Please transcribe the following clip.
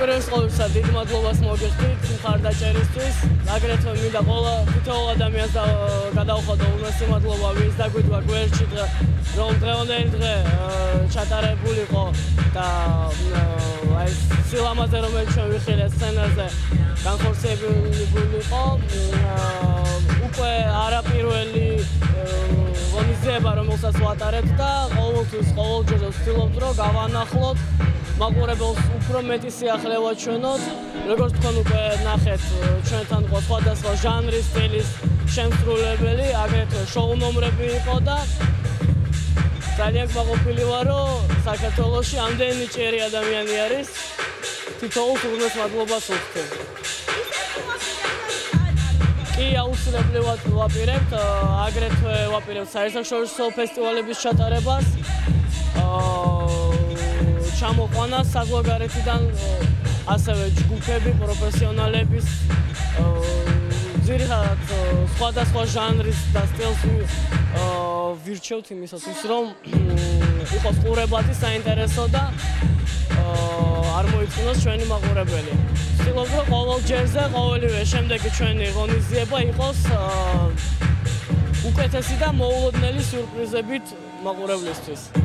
პირველ ყოვლისა დიდ მადლობას მოგესწრით მხარდაჭერისთვის. აგრეთვე მინდა ყველა თითოეულ ადამიანს გადავხადო უმეტესი მადლობა, ვინც დაგვიდგა გვერდში რომ დღევანდელი დღე ჩატარებულიყო და აი სილამაზე რომელიც ჩვენ ვიხილეთ სცენაზე განხორციელებულიყო. უკვე არაპირველი ღონისძიება რომელსაც ვატარებთ და ყოველთვის ყოველჯერ ვცდილობთ რომ გავანახლოთ მაყურებელს უფრო მეტი სიახლევა ჩვენოთ. როგორც თქვენ უკვე ნახეთ, ჩვენთან იყო სხვადასხვა ჟანრის, სტილის შემსრულებელი, აგრეთვე შოუ ნომრები იყო და ძალიან გმაყოფილი ვარ, რომ საქართველოში ამდენი ჭირი ადამიანი არის. თითოეულს უღრმეს მადლობას ვუხდით. კი, აუცილებლად ვაპირებთ, აგრეთვე ვაპირებთ საერთაშორისო ფესტივალების ჩატარებას. ჩამოყვანას საზღვარგარეთიდან ასევე ჯგუფები, პროფესიონალების ძირითადად სხვადასხვა ჟანრის და სტილს ვირჩევთ იმისათვის, რომ იყოს ყურებადი, საინტერესო და არ მოიწუნოს ჩვენი მაყურებელი. ვცდილობ, რომ ყოველ ჯერზე, ყოველივე შემდეგი ჩვენი ღონისძიება იყოს უკეთესი და მოულოდნელი სიურპრიზებით მაყურებლისთვის.